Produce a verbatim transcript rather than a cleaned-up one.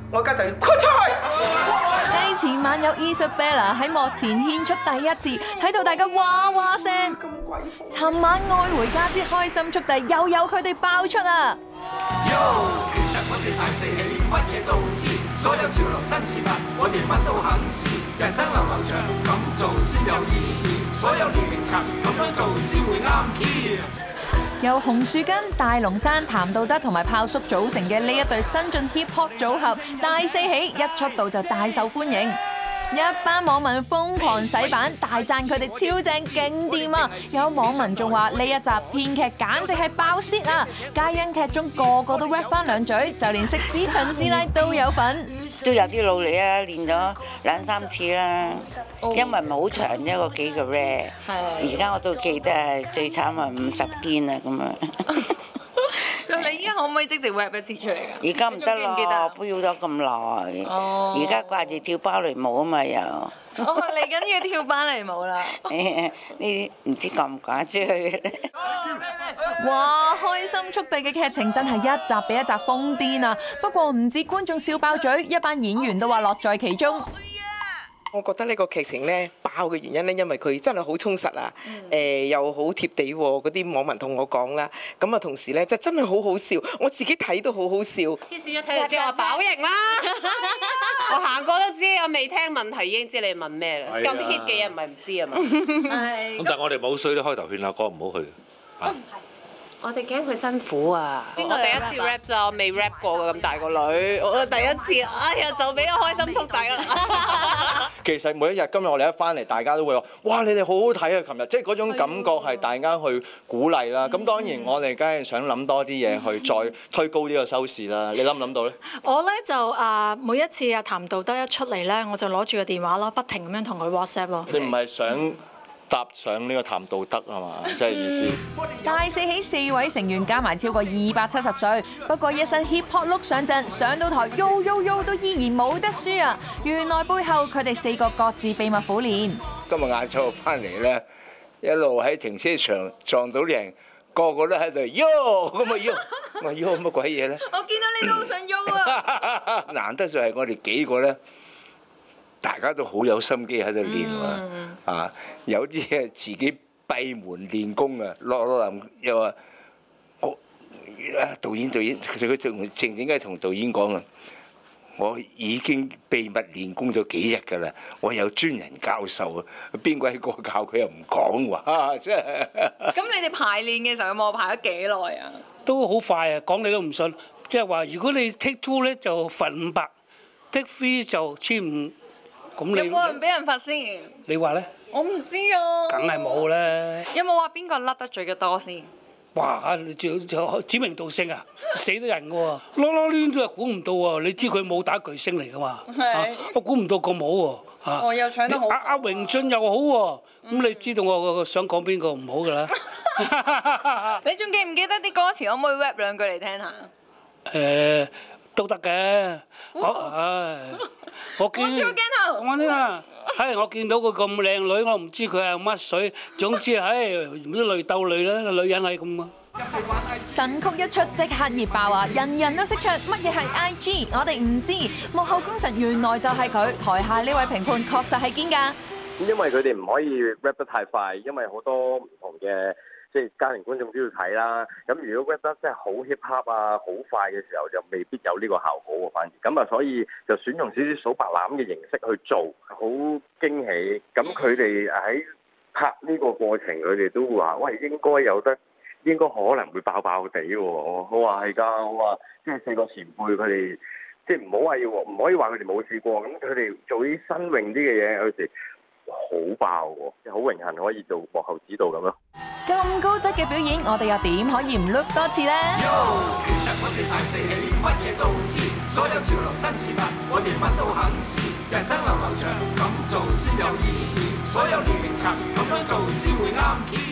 我而家就要豁出去。 繼前晚有 Isabella 喺幕前獻出第一次，睇到大家哇哇聲。尋晚愛回家之開心速遞又有佢哋爆出啊！ 其實我哋大四喜，乜嘢都知，所有潮流新事物，我哋乜都肯試。人生流流長，咁做先有意義。所有年齡層咁樣做先會啱 key。 由紅樹根、大龍山、譚道德同埋炮叔組成嘅呢一對新晉 hip hop 組合，大四喜一出道就大受歡迎。一班網民瘋狂洗版，大讚佢哋超正勁掂啊！有網民仲話呢一集編劇簡直係爆泄啊！皆因劇中個個都 rap 翻兩嘴，就連食屎陳師奶都有份。 都有啲努力啊，練咗兩三次啦。因為唔係好長一個幾個 rap， 而家我都記得係最慘係五十肩啊咁啊！ 你依家可唔可以即時 rap 一次出嚟㗎？ 而家唔得咯，飆咗咁耐。而家掛住跳芭蕾舞啊嘛又。 哦，嚟緊要跳芭蕾舞啦！ 呢啲唔知敢唔敢出去。 哇！開心速遞嘅劇情真係一集比一集瘋癲啊！不過唔止觀眾笑爆嘴，一班演員都話樂在其中。 我覺得呢個劇情咧爆嘅原因咧，因為佢真係好充實啊！誒、嗯呃、又好貼地喎，嗰啲網民同我講啦。咁啊，同時咧就真係好好笑，我自己睇都好好笑。 黐線一睇就知我飽型啦！我行過都知，我未聽問題已經知你問咩啦。咁 hit 嘅嘢唔係唔知啊嘛。 咁但係我哋冇衰都開頭勸阿哥唔好去。啊我哋驚佢辛苦啊！邊個第一次 rap 咋？我未 rap 過㗎咁大個女，我第一次，哎呀就俾個開心速遞啦！ 其實每一日今日我哋一翻嚟，大家都會話：哇！你哋好好睇啊！琴日即係嗰種感覺係大家去鼓勵啦。咁當然我哋梗係想諗多啲嘢去再推高呢個收視啦。你諗唔諗到咧？ 我咧就啊每一次啊譚道德一出嚟咧，我就攞住個電話咯，不停咁樣同佢 WhatsApp 咯。 你唔係想搭上呢個譚道德啊嘛，即係意思。 大四喜四位成員加埋超過二百七十歲，不過一身 hip hop look 上陣，上到台 yo yo yo 都依然冇得輸啊！原來背後佢哋四個各自秘密苦練。 今日晏晝翻嚟咧，一路喺停車場撞到人，個個都喺度 yo 咁啊 yo，我 yo 乜鬼嘢咧？ 我見到你都好想 yo 啊！ 難得就係我哋幾個咧。大家都好有心機喺度練喎，嗯、啊有啲係自己閉門練功啊，落落林又話我啊導演導演，佢佢同靜靜雞同導演講啊，我已經秘密練功咗幾日㗎啦，我有專人教授啊，邊個喺個教佢又唔講喎，真係。 咁你哋排練嘅時候有冇排咗幾耐啊？ 都好快啊，講你都唔信，即係話如果你 take two 咧就罰五百 ，take three 就千五。有冇人俾人罰先？ 你話咧？ 我唔知啊。梗係冇咧。 有冇話邊個甩得罪嘅多先？ 哇！你仲仲指名道姓啊？死得人嘅喎，囉囉攣都係估唔到喎！你知佢武打巨星嚟㗎嘛？係。我估唔到咁好喎。嚇！ 我又搶得好。 阿阿榮俊又好喎，咁你知道我想講邊個唔好㗎啦？ 你仲記唔記得啲歌詞？可唔可以 rap 兩句嚟聽下？ 誒，都得嘅。我唉。我見，我呢啊，係我見到佢咁靚女，我唔知佢係乜水。總之係唔知累鬥累啦，女人係咁啊。 神曲一出即刻熱爆啊！人人都識唱，乜嘢係 I G？ 我哋唔知。幕後功臣原來就係佢，台下呢位評判確實係堅㗎。 因為佢哋唔可以 rap 得太快，因為好多唔同嘅。即係家庭觀眾都要睇啦，咁如果 rap 得真係好 hip hop 啊，好快嘅時候就未必有呢個效果喎，反而咁啊，所以就選用少少數白欖嘅形式去做，好驚喜。咁佢哋喺拍呢個過程，佢哋都話：喂，應該有得，應該可能會爆爆地喎。我話係㗎，我話即係四個前輩佢哋，即係唔好話要，唔可以話佢哋冇試過。咁佢哋做啲新穎啲嘅嘢，有時好爆喎，好榮幸可以做幕後指導咁咯。 咁高質嘅表演，我哋又點可以唔 look 多次呢？ 其實我哋大四喜，乜嘢都知，所有潮流新事物，我哋乜都肯試。人生流流長，咁做先有意義。所有年齡層，咁樣做先會啱 key。